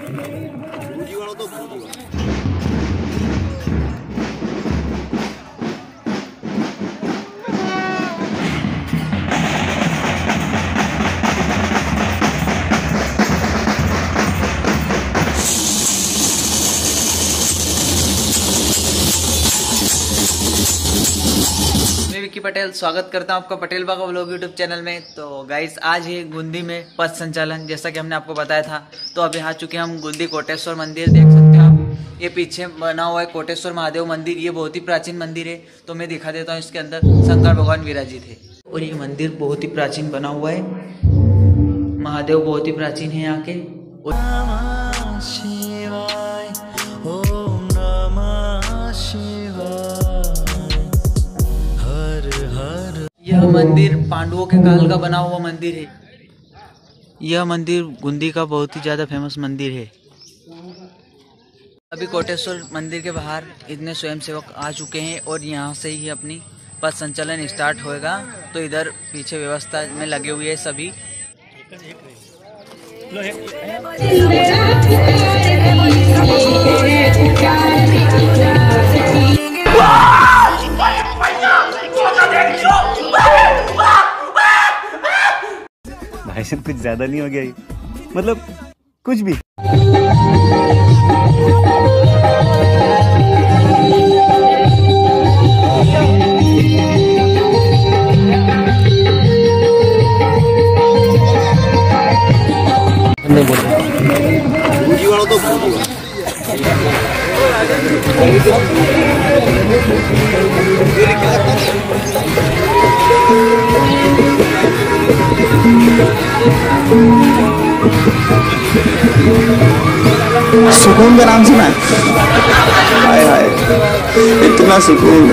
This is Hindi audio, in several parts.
विक्की पटेल स्वागत करता हूं आपका पटेल बागा व्लॉग यूट्यूब चैनल में। तो गाइस आज है गुंदी में पथ संचालन, जैसा कि हमने आपको बताया था। तो अभी आ चुके हैं हम गुंदी कोटेश्वर मंदिर। देख सकते हैं आप, ये पीछे बना हुआ है कोटेश्वर महादेव मंदिर। ये बहुत ही प्राचीन मंदिर है। तो मैं दिखा देता हूँ, इसके अंदर शंकर भगवान विराजित है और ये मंदिर बहुत ही प्राचीन बना हुआ है। महादेव बहुत ही प्राचीन है यहाँ के। यह मंदिर पांडवों के काल का बना हुआ मंदिर है। यह मंदिर गुंदी का बहुत ही ज्यादा फेमस मंदिर है। अभी कोटेश्वर मंदिर के बाहर इतने स्वयंसेवक आ चुके हैं और यहाँ से ही अपनी पथ संचालन स्टार्ट होएगा। तो इधर पीछे व्यवस्था में लगे हुए हैं सभी। भाई साहब कुछ ज्यादा नहीं हो गया ये? मतलब कुछ भी। सुकून का नाम सुना है? हाय हाय, इतना सुकून।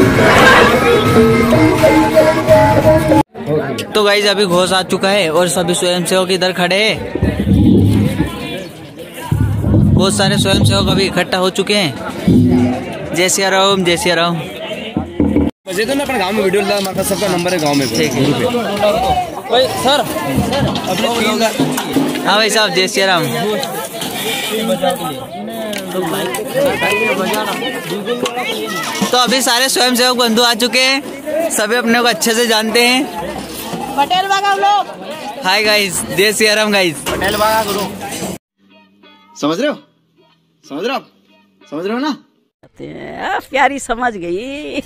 तो गाइस अभी घोष आ चुका है और सभी स्वयंसेवक इधर खड़े हैं। बहुत सारे स्वयंसेवक अभी इकट्ठा हो चुके हैं। जय सिया राम, जय सिया राम। तो मैं अपने गांव में वीडियो डाला, हमारे सबका नंबर है गांव में। ठीक है सर। हाँ भाई साहब, जय सिया राम। तो अभी सारे स्वयंसेवक बंधु आ चुके हैं। सभी अपने को अच्छे से जानते हैं। पटेल बागा लोग। हाय गाइस, जय सिया राम गाइस। पटेल बागा गुरु। समझ रहे हो? समझ रहे हो आप? समझ रहे हो ना? प्यारी समझ गई।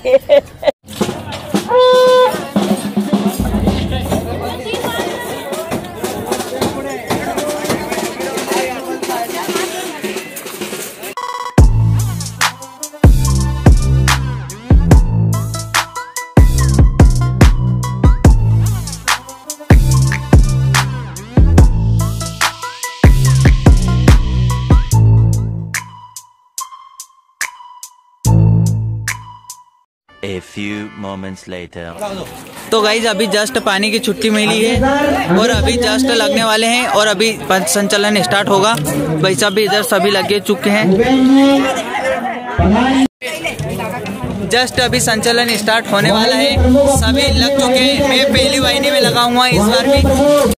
A few moments later. तो गाइज अभी जस्ट पानी की छुट्टी मिली है और अभी जस्ट लगने वाले हैं और अभी पथ संचालन स्टार्ट होगा। भाई साहब भी इधर सभी लगे चुके हैं। जस्ट अभी संचालन स्टार्ट होने वाला है। सभी लग चुके हैं। मैं पहली वाहिनी में लगा हुआ इस बार भी।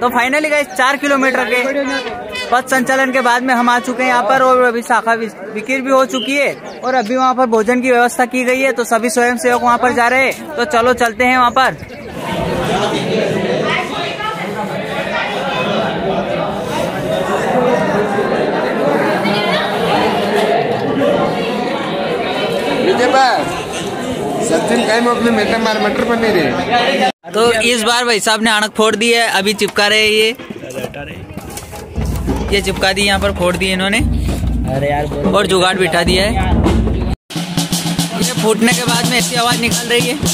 तो फाइनली गाइस 4 किलोमीटर के पथ संचालन के बाद में हम आ चुके हैं यहाँ पर और अभी शाखा बिक्री भी हो चुकी है और अभी वहाँ पर भोजन की व्यवस्था की गई है। तो सभी स्वयंसेवक वहाँ पर जा रहे हैं। तो चलो चलते हैं वहाँ पर। सचिन कहीं में अपने मटर पर नहीं रहे। तो इस बार भाई साहब ने अणक फोड़ दी है, अभी चिपका रहे हैं ये चिपका दी, यहाँ पर फोड़ दी इन्होंने। अरे यार और जुगाड़ बिठा दिया है। ये फूटने के बाद में ऐसी आवाज निकल रही है।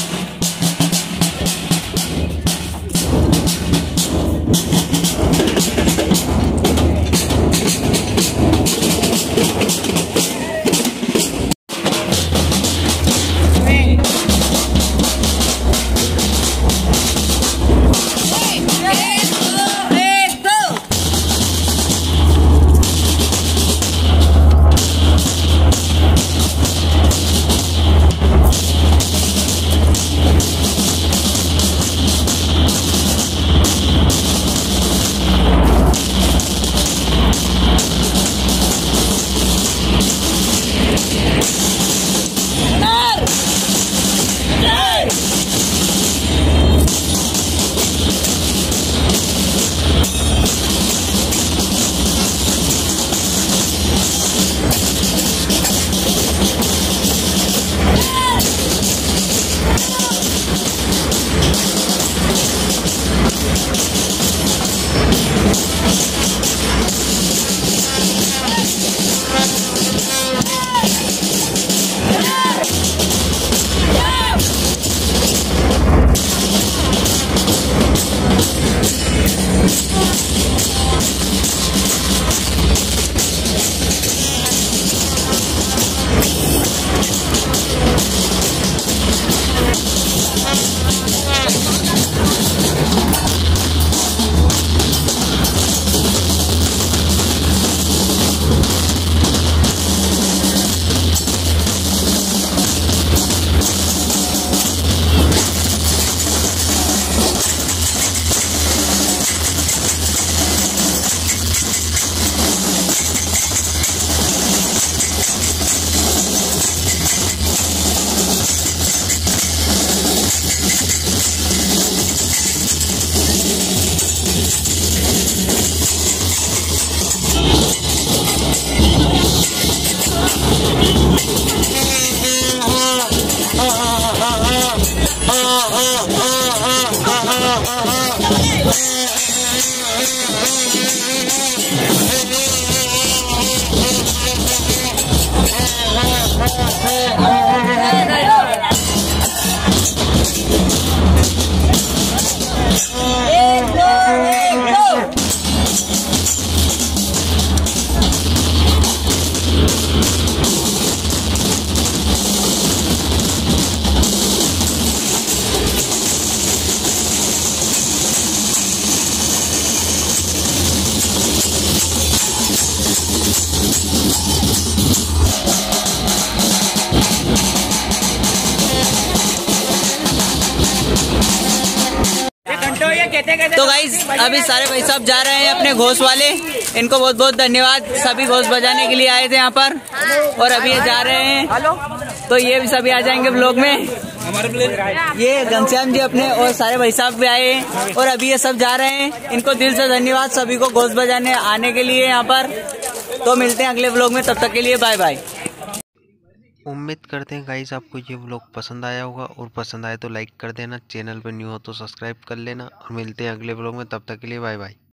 तो गाइस अभी सारे भाई साहब जा रहे हैं अपने घोष वाले, इनको बहुत बहुत धन्यवाद। सभी घोष बजाने के लिए आए थे यहाँ पर और अभी ये जा रहे हैं। तो ये भी सभी आ जाएंगे ब्लॉग में। ये घनश्याम जी अपने और सारे भाई साहब भी आए हैं और अभी ये सब जा रहे हैं। इनको दिल से धन्यवाद सभी को घोष बजाने आने के लिए यहाँ पर। तो मिलते हैं अगले ब्लॉग में, तब तक के लिए बाय बाय। उम्मीद करते हैं गाइस आपको ये व्लॉग पसंद आया होगा और पसंद आए तो लाइक कर देना, चैनल पर न्यू हो तो सब्सक्राइब कर लेना और मिलते हैं अगले व्लॉग में, तब तक के लिए बाय बाय।